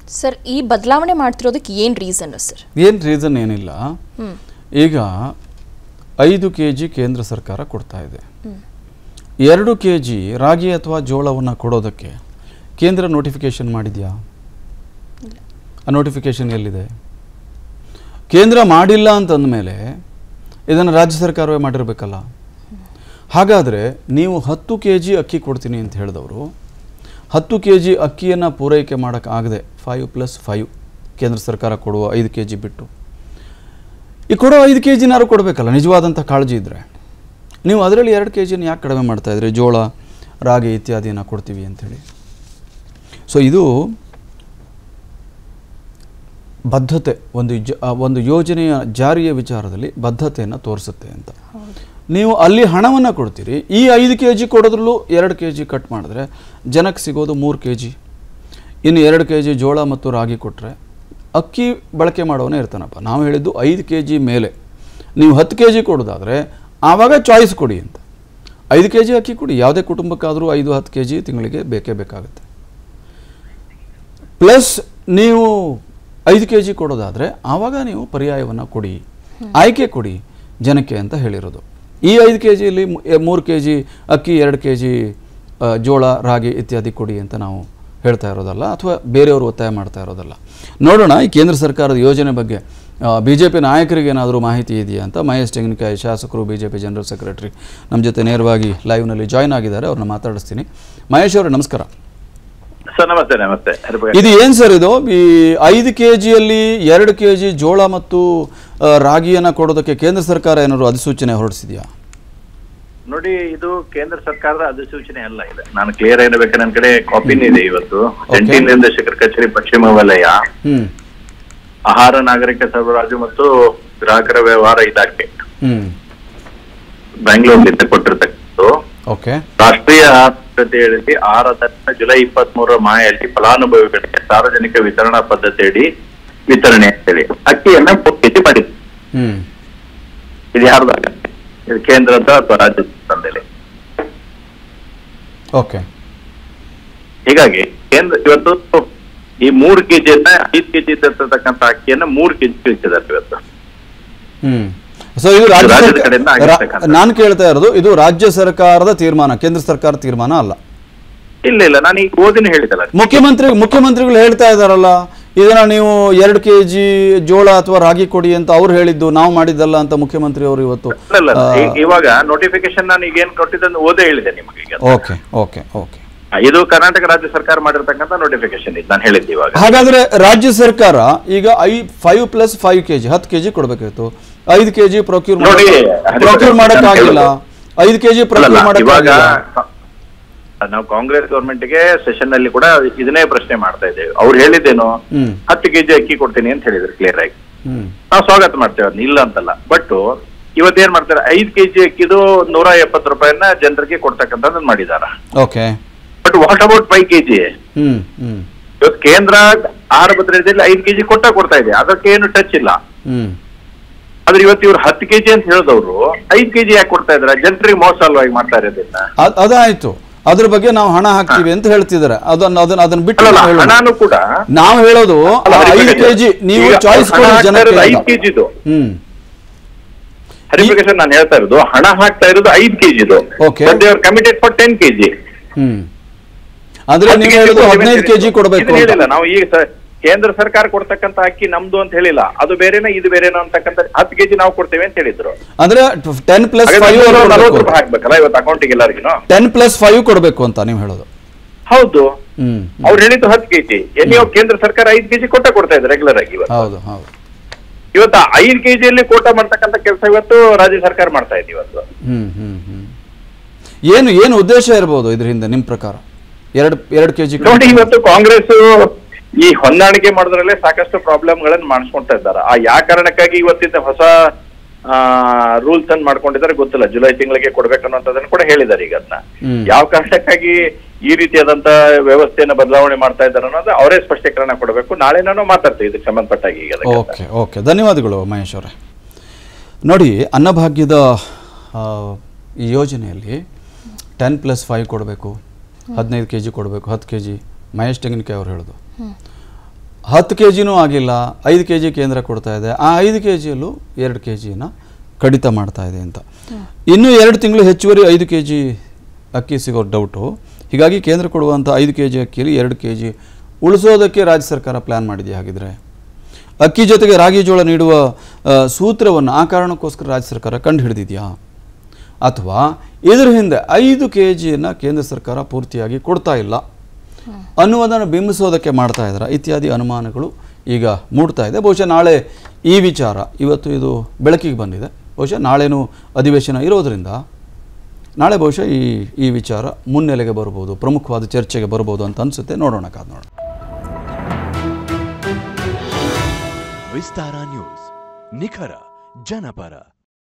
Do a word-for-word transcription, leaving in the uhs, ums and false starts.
Sir ಈ ಬದಲಾವಣೆ ಮಾಡ್ತಿರೋದಕ್ಕೆ ಏನು ರೀಸನ್ ಸರ್? ಏನು ರೀಸನ್ ಏನಿಲ್ಲ. ಈಗ ಐದು ಕೆ ಜಿ ಕೇಂದ್ರ ಸರ್ಕಾರ ಕೊಡ್ತಾ ಇದೆ. ಎರಡು ಕೆ ಜಿ ರಾಗಿ ಅಥವಾ ಜೋಳವನ್ನು ಕೊಡೋದಕ್ಕೆ ಕೇಂದ್ರ ನೋಟಿಫಿಕೇಶನ್ ಮಾಡಿದೆಯಾ? ಆ ನೋಟಿಫಿಕೇಶನ್ ಎಲ್ಲಿದೆ? ಕೇಂದ್ರ ಮಾಡಿಲ್ಲ ಅಂತಂದಮೇಲೆ ಇದನ್ನು ರಾಜ್ಯ ಸರ್ಕಾರವೇ ಮಾಡಿರಬೇಕಲ್ಲ. ಹಾಗಾದರೆ ನೀವು ಹತ್ತು ಕೆ ಜಿ ಅಕ್ಕಿ ಕೊಡ್ತೀನಿ ಅಂತ ಹೇಳಿದವರು ಹತ್ತು ಕೆ ಜಿ ಅಕ್ಕಿಯನ್ನು ಪೂರೈಕೆ ಮಾಡೋಕ್ಕಾಗದೆ ಫೈವ್ ಪ್ಲಸ್ ಫೈವ್ ಕೇಂದ್ರ ಸರ್ಕಾರ ಕೊಡುವ ಐದು ಕೆ ಜಿ ಬಿಟ್ಟು ಈ ಕೊಡೋ ಐದು ಕೆ ಜಿನಾರು ಕೊಡಬೇಕಲ್ಲ ನಿಜವಾದಂಥ ಕಾಳಜಿ ಇದ್ದರೆ. ನೀವು ಅದರಲ್ಲಿ ಎರಡು ಕೆ ಜಿನ ಯಾಕೆ ಕಡಿಮೆ ಮಾಡ್ತಾಯಿದ್ರಿ? ಜೋಳ ರಾಗಿ ಇತ್ಯಾದಿಯನ್ನು ಕೊಡ್ತೀವಿ ಅಂಥೇಳಿ. ಸೊ ಇದು ಬದ್ಧತೆ, ಒಂದು ಜ ಒಂದು ಯೋಜನೆಯ ಜಾರಿಯ ವಿಚಾರದಲ್ಲಿ ಬದ್ಧತೆಯನ್ನು ತೋರಿಸುತ್ತೆ ಅಂತ. ನೀವು ಅಲ್ಲಿ ಹಣವನ್ನು ಕೊಡ್ತೀರಿ, ಈ ಐದು ಕೆ ಜಿ ಕೊಡೋದ್ರಲ್ಲೂ ಎರಡು ಕೆ ಜಿ ಕಟ್ ಮಾಡಿದ್ರೆ ಜನಕ್ಕೆ ಸಿಗೋದು ಮೂರು ಕೆ ಜಿ. ಇನ್ನು ಎರಡು ಕೆ ಜಿ ಜೋಳ ಮತ್ತು ರಾಗಿ ಕೊಟ್ಟರೆ ಅಕ್ಕಿ ಬಳಕೆ ಮಾಡೋನೇ ಇರ್ತಾನಪ್ಪ. ನಾವು ಹೇಳಿದ್ದು ಐದು ಕೆ ಜಿ ಮೇಲೆ ನೀವು ಹತ್ತು ಕೆ ಜಿ ಕೊಡೋದಾದರೆ ಆವಾಗ ಚಾಯ್ಸ್ ಕೊಡಿ ಅಂತ. ಐದು ಕೆ ಜಿ ಅಕ್ಕಿ ಕೊಡಿ, ಯಾವುದೇ ಕುಟುಂಬಕ್ಕಾದರೂ ಐದು ಹತ್ತು ಕೆ ಜಿ ತಿಂಗಳಿಗೆ ಬೇಕೇ ಬೇಕಾಗುತ್ತೆ. ಪ್ಲಸ್ ನೀವು ಐದು ಕೆ ಜಿ ಕೊಡೋದಾದರೆ ಆವಾಗ ನೀವು ಪರ್ಯಾಯವನ್ನು ಕೊಡಿ, ಆಯ್ಕೆ ಕೊಡಿ ಜನಕ್ಕೆ ಅಂತ ಹೇಳಿರೋದು. ಈ ಐದು ಕೆ ಜಿಯಲ್ಲಿ ಮೂರು ಕೆ ಜಿ ಅಕ್ಕಿ, ಎರಡು ಕೆ ಜಿ ಜೋಳ ರಾಗಿ ಇತ್ಯಾದಿ ಕೊಡಿ ಅಂತ ನಾವು ಹೇಳ್ತಾ ಇರೋದಲ್ಲ, ಅಥವಾ ಬೇರೆಯವರು ಒತ್ತಾಯ ಮಾಡ್ತಾ ಇರೋದಲ್ಲ. ನೋಡೋಣ ಈ ಕೇಂದ್ರ ಸರ್ಕಾರದ ಯೋಜನೆ ಬಗ್ಗೆ ಬಿ ಜೆ ಪಿ ನಾಯಕರಿಗೆ ಏನಾದರೂ ಮಾಹಿತಿ ಇದೆಯಾ ಅಂತ. ಮಹೇಶ್ ತೆಂಗಿನಕಾಯಿ ಶಾಸಕರು, B J P general secretary ನಮ್ಮ ಜೊತೆ ನೇರವಾಗಿ ಲೈವ್ನಲ್ಲಿ ಜಾಯ್ನ್ ಆಗಿದ್ದಾರೆ. ಅವ್ರನ್ನ ಮಾತಾಡಿಸ್ತೀನಿ. ಮಹೇಶ್ ಅವರೇ ನಮಸ್ಕಾರ. ಸರ್ ನಮಸ್ತೆ. ನಮಸ್ತೆ. ಇದು ಏನು ಸರ್ ಇದು? ಈ ಐದು ಕೆ ಜಿಯಲ್ಲಿ ಎರಡು ಕೆ ಜಿ ಜೋಳ ಮತ್ತು ರಾಗಿಯನ್ನು ಕೊಡೋದಕ್ಕೆ ಕೇಂದ್ರ ಸರ್ಕಾರ ಏನಾದ್ರು ಅಧಿಸೂಚನೆ ಹೊರಡಿಸಿದೆಯಾ? ನೋಡಿ, ಇದು ಕೇಂದ್ರ ಸರ್ಕಾರದ ಅಧಿಸೂಚನೆ ಅಲ್ಲ. ಇದೆ ನಾನು ಕ್ಲಿಯರ್ ಆಗಿರ್ಬೇಕು, ನನ್ನ ಕಡೆ ಕಾಪಿನ್ ಇದೆ. ಇವತ್ತು ಜಂಟಿ ನಿರ್ದೇಶಕರ ಕಚೇರಿ ಪಶ್ಚಿಮ ವಲಯ ಆಹಾರ ನಾಗರಿಕ ಸರಬರಾಜು ಮತ್ತು ಗ್ರಾಹಕರ ವ್ಯವಹಾರ ಇಲಾಖೆ ಬೆಂಗಳೂರಿನಿಂದ ಕೊಟ್ಟಿರ್ತಕ್ಕಂಥದ್ದು ರಾಷ್ಟ್ರೀಯ ಆಹಾರತೆ ಆಹಾರ ಧಾನ್ಯ ಜುಲೈ ಇಪ್ಪತ್ತ್ ಮೂರರ ಮಾಹೆಯಲ್ಲಿ ಫಲಾನುಭವಿಗಳಿಗೆ ಸಾರ್ವಜನಿಕ ವಿತರಣಾ ಪದ್ಧತಿಯಡಿ ವಿತರಣೆ ಅಂತೇಳಿ ಅಕ್ಕಿಯನ್ನ ಕೆಜಿ ಮಾಡಿದ್ರು. ಇದು ಯಾರ್ದಾಗ? ಇದು ಕೇಂದ್ರದ ಅಥವಾ ರಾಜ್ಯ ತಂದೆಲೆ. ಹೀಗಾಗಿ ಕೇಂದ್ರ ಇವತ್ತು ಈ ಮೂರು ಕೆಜಿಯನ್ನ ಐದು ಕೆಜಿ ಇರ್ತಕ್ಕಂಥ ಅಕ್ಕಿಯನ್ನ ಮೂರು ಕೆಜಿ ಇಳಿಸಿದ್ದಾರೆ ಇವತ್ತು. ಸೊ ಇದು ನಾನು ಕೇಳ್ತಾ ಇರೋದು ಇದು ರಾಜ್ಯ ಸರ್ಕಾರದ ತೀರ್ಮಾನ, ಕೇಂದ್ರ ಸರ್ಕಾರದ ತೀರ್ಮಾನ ಅಲ್ಲ. ಇಲ್ಲ ಇಲ್ಲ, ನಾನು ಈಗ ಓದಿನ ಹೇಳಿದಲ್ಲ. ಮುಖ್ಯಮಂತ್ರಿ ಮುಖ್ಯಮಂತ್ರಿಗಳು ಹೇಳ್ತಾ ಇದಾರಲ್ಲ ಇದನ್ನ ನೀವು ಎರಡು ಕೆ ಜಿ ಜೋಳ ಅಥವಾ ರಾಗಿ ಕೊಡಿ ಅಂತ ಅವ್ರು ಹೇಳಿದ್ದು, ನಾವು ಮಾಡಿದ್ದಲ್ಲ ಅಂತ ಮುಖ್ಯಮಂತ್ರಿ ಅವರು ಇವತ್ತು. ಇವಾಗ ನೋಟಿಫಿಕೇಶನ್ ನಾನು ಈಗ ಏನ್ ಕೊಟ್ಟಿದ್ದನ್ನು ಓದೇ ಹೇಳಿದೆ ನಿಮಗೆ. ಓಕೆ ಓಕೆ ಓಕೆ ಇದು ಕರ್ನಾಟಕ ರಾಜ್ಯ ಸರ್ಕಾರ ಮಾಡಿರ್ತಕ್ಕಂಥ ನೋಟಿಫಿಕೇಶನ್ ಇದು ನಾನು ಹೇಳಿದ್ದೆ. ಇವಾಗ ಹಾಗಾದ್ರೆ ರಾಜ್ಯ ಸರ್ಕಾರ ಈಗ ಐ ಫೈವ್ ಪ್ಲಸ್ ಫೈವ್ ಕೆಜಿ ಹತ್ತು ಕೆಜಿ ಕೊಡ್ಬೇಕಾಯ್ತು, ಐದು ಕೆಜಿ ಪ್ರೊಕ್ಯೂರ್ ಪ್ರೊಕ್ಯೂರ್ ಮಾಡಕ್ ಆಗಿಲ್ಲ, ಐದು ಕೆಜಿ ಪ್ರೊಕ್ಯೂರ್ ಮಾಡಕ್ ಆಗಿಲ್ಲ. ನಾವು ಕಾಂಗ್ರೆಸ್ ಗವರ್ಮೆಂಟ್ ಗೆ ಸೆಷನ್ ನಲ್ಲಿ ಕೂಡ ಇದನ್ನೇ ಪ್ರಶ್ನೆ ಮಾಡ್ತಾ ಇದ್ದೇವೆ. ಅವ್ರು ಹೇಳಿದ್ದೇನು, ಹತ್ತು ಕೆಜಿ ಅಕ್ಕಿ ಕೊಡ್ತೀನಿ ಅಂತ ಹೇಳಿದ್ರು ಕ್ಲಿಯರ್ ಆಗಿ. ನಾವು ಸ್ವಾಗತ ಮಾಡ್ತೇವೆ, ಅದನ್ನ ಇಲ್ಲ ಅಂತಲ್ಲ. ಬಟ್ ಇವತ್ತೇನ್ ಮಾಡ್ತಾರೆ, ಐದು ಕೆಜಿ ಅಕ್ಕಿದು ನೂರ ಎಪ್ಪತ್ತು ರೂಪಾಯಿನ ಜನರಿಗೆ ಕೊಡ್ತಕ್ಕಂಥದ್ದನ್ನ ಮಾಡಿದಾರ. Okay, but what about five KG? ಇವತ್ತು ಕೇಂದ್ರ ಆಹಾರ ಭದ್ರತೆಯಲ್ಲಿ ಐದು ಕೆಜಿ ಕೊಟ್ಟ ಕೊಡ್ತಾ ಇದೆ, ಅದಕ್ಕೆ ಏನು ಟಚ್ ಇಲ್ಲ. ಆದ್ರೆ ಇವತ್ತು ಇವ್ರು ಹತ್ತು ಕೆಜಿ ಅಂತ ಹೇಳಿದವರು ಐದು ಕೆಜಿ ಯಾಕೆ ಕೊಡ್ತಾ ಇದಾರೆ? ಜನರಿಗೆ ಮೋಸ ಅಲ್ವಾಗಿ ಮಾಡ್ತಾ ಇರೋದ್ರಿಂದ. ಅದಾಯ್ತು, ಅದ್ರ ಬಗ್ಗೆ ನಾವು ಹಣ ಹಾಕ್ತೀವಿ ಅಂತ ಹೇಳ್ತಿದ್ದಾರೆ. ಅದನ್ನ ಅದನ್ನ ಅದನ್ನ ಬಿಟ್ಟು ಹಣಾನು ಕೂಡ ನಾವು ಹೇಳೋದು ಐದು ಕೆಜಿ ನೀವು ಚಾಯ್ಸ್ ಕೊಡಿ ಜನರಿಗೆ. ಐದು ಕೆಜಿದು ಹರಿಪ್ರಕಾಶ್ ನಾನು ಹೇಳ್ತಾ ಇರೋದು, ಹಣ ಹಾಕ್ತಾ ಇರೋದು ಐದು ಕೆಜಿದು. Committed for ten KG. ಹ್ಮ್ ಅಂದ್ರೆ ನೀವು ಹೇಳೋದು ಹದಿನೈದು ಕೆಜಿ ಕೊಡಬೇಕು ಹೇಳಿಲ್ಲ ನಾವು. ಈಗ ಕೇಂದ್ರ ಸರ್ಕಾರ ಕೊಡ್ತಕ್ಕಂತ ಅಕ್ಕಿ ನಮ್ದು ಅಂತ ಹೇಳಿಲ್ಲ, ಅದು ಬೇರೆನಾ ಇದು ಬೇರೆನಾ ಅಂತಕ್ಕಂಥ ಹತ್ತು ಕೆಜಿ ನಾವು ಕೊಡ್ತೇವೆ ಅಂತ ಹೇಳಿದ್ರು. ಅಂದ್ರೆ ಟೆನ್ ಪ್ಲಸ್ ಫೈವ್ ಹಾಕ್ಬೇಕಲ್ಲ ಇವತ್ತು ಅಕೌಂಟಿಗೆ ಎಲ್ಲರಿಗೂ. ಟೆನ್ ಪ್ಲಸ್ ಫೈವ್ ಕೊಡಬೇಕು ಅಂತ ನೀವು ಹೇಳೋದು? ಹೌದು, ಅವ್ರು ಹೇಳಿದ್ದು ಹತ್ತು ಕೆಜಿ. ಎಲ್ಲಿ ಕೇಂದ್ರ ಸರ್ಕಾರ ಐದು ಕೆಜಿ ಕೊಟ್ಟ ಕೊಡ್ತಾ ಇದೆ ರೆಗ್ಯುಲರ್ ಆಗಿ. ಹೌದು ಹೌದು. ಇವತ್ತು ಐದು ಕೆಜಿಯಲ್ಲಿ ಕೋಟ ಮಾಡ್ತಕ್ಕಂಥ ಕೆಲಸ ಇವತ್ತು ರಾಜ್ಯ ಸರ್ಕಾರ ಮಾಡ್ತಾ ಇದೆ ಇವತ್ತು. ಹ್ಮ್ ಹ್ಮ್ ಹ್ಮ್ ಏನು ಏನು ಉದ್ದೇಶ ಇರಬಹುದು ಇದರಿಂದ ನಿಮ್ ಪ್ರಕಾರ? ಎರಡು ಎರಡು ಕೆಜಿ ನೋಡಿ, ಇವತ್ತು ಕಾಂಗ್ರೆಸ್ ಈ ಹೊಂದಾಣಿಕೆ ಮಾಡೋದ್ರಲ್ಲೇ ಸಾಕಷ್ಟು ಪ್ರಾಬ್ಲಮ್ ಗಳನ್ನ ಮಾಡಿಸ್ಕೊಂತಾ ಇದ್ದಾರೆ. ಆ ಯಾವ ಕಾರಣಕ್ಕಾಗಿ ಇವತ್ತಿನ ಹೊಸ ರೂಲ್ಸ್ ಅನ್ನು ಮಾಡ್ಕೊಂಡಿದ್ದಾರೆ ಗೊತ್ತಿಲ್ಲ. ಜುಲೈ ತಿಂಗಳಿಗೆ ಕೊಡ್ಬೇಕನ್ನೋದನ್ನ ಕೂಡ ಹೇಳಿದ್ದಾರೆ. ಈಗ ಅದನ್ನ ಯಾವ ಕಾರಣಕ್ಕಾಗಿ ಈ ರೀತಿಯಾದಂತ ವ್ಯವಸ್ಥೆಯನ್ನ ಬದಲಾವಣೆ ಮಾಡ್ತಾ ಇದ್ದಾರೆ ಅನ್ನೋದು ಅವರೇ ಸ್ಪಷ್ಟೀಕರಣ ಕೊಡಬೇಕು. ನಾಳೆ ನಾನು ಮಾತಾಡ್ತೀವಿ ಇದಕ್ಕೆ ಸಂಬಂಧಪಟ್ಟಾಗಿ. ಈಗ ಓಕೆ ಓಕೆ ಧನ್ಯವಾದಗಳು ಮಹೇಶ್ ಅವರೇ. ನೋಡಿ, ಅನ್ನಭಾಗ್ಯದ ಈ ಯೋಜನೆಯಲ್ಲಿ ಟೆನ್ ಪ್ಲಸ್ ಫೈವ್ ಕೊಡಬೇಕು, ಹದಿನೈದು ಕೆ ಜಿ ಕೊಡಬೇಕು, ಹತ್ತು ಕೆ ಜಿ ಮಹೇಶ್ ತೆಂಗಿನಕಾಯಿ ಅವ್ರು ಹೇಳೋದು. ಹತ್ತು ಕೆ ಜಿನೂ ಆಗಿಲ್ಲ, ಐದು ಕೆ ಜಿ ಕೇಂದ್ರ ಕೊಡ್ತಾ ಇದೆ, ಆ ಐದು ಕೆ ಜಿಯಲ್ಲೂ ಎರಡು ಕೆ ಜಿನ ಕಡಿತ ಮಾಡ್ತಾ ಇದೆ ಅಂತ. ಇನ್ನೂ ಎರಡು ತಿಂಗಳು ಹೆಚ್ಚುವರಿ ಐದು ಕೆ ಜಿ ಅಕ್ಕಿ ಸಿಗೋ ಡೌಟು. ಹೀಗಾಗಿ ಕೇಂದ್ರ ಕೊಡುವಂಥ ಐದು ಕೆ ಜಿ ಅಕ್ಕಿಯಲ್ಲಿ ಎರಡು ಕೆ ಜಿ ಉಳಿಸೋದಕ್ಕೆ ರಾಜ್ಯ ಸರ್ಕಾರ ಪ್ಲ್ಯಾನ್ ಮಾಡಿದೆಯಾ? ಹಾಗಿದ್ರೆ ಅಕ್ಕಿ ಜೊತೆಗೆ ರಾಗಿ ಜೋಳ ನೀಡುವ ಸೂತ್ರವನ್ನು ಆ ಕಾರಣಕ್ಕೋಸ್ಕರ ರಾಜ್ಯ ಸರ್ಕಾರ ಕಂಡು ಹಿಡಿದಿದೆಯಾ? ಅಥವಾ ಇದರ ಹಿಂದೆ ಐದು ಕೆ ಜಿಯನ್ನು ಕೇಂದ್ರ ಸರ್ಕಾರ ಪೂರ್ತಿಯಾಗಿ ಕೊಡ್ತಾ ಇಲ್ಲ ಅನ್ನುವುದನ್ನು ಬಿಂಬಿಸೋದಕ್ಕೆ ಮಾಡ್ತಾ ಇದ್ದಾರೆ ಇತ್ಯಾದಿ ಅನುಮಾನಗಳು ಈಗ ಮೂಡ್ತಾ ಇದೆ. ಬಹುಶಃ ನಾಳೆ ಈ ವಿಚಾರ, ಇವತ್ತು ಇದು ಬೆಳಕಿಗೆ ಬಂದಿದೆ, ಬಹುಶಃ ನಾಳೆನೂ ಅಧಿವೇಶನ ಇರೋದರಿಂದ ನಾಳೆ ಬಹುಶಃ ಈ ಈ ವಿಚಾರ ಮುನ್ನೆಲೆಗೆ ಬರ್ಬೋದು, ಪ್ರಮುಖವಾದ ಚರ್ಚೆಗೆ ಬರ್ಬೋದು ಅಂತ ಅನಿಸುತ್ತೆ. ನೋಡೋಣ, ಕಾದು ನೋಡೋಣ. ವಿಸ್ತಾರ ನ್ಯೂಸ್, ನಿಖರ ಜನಪರ.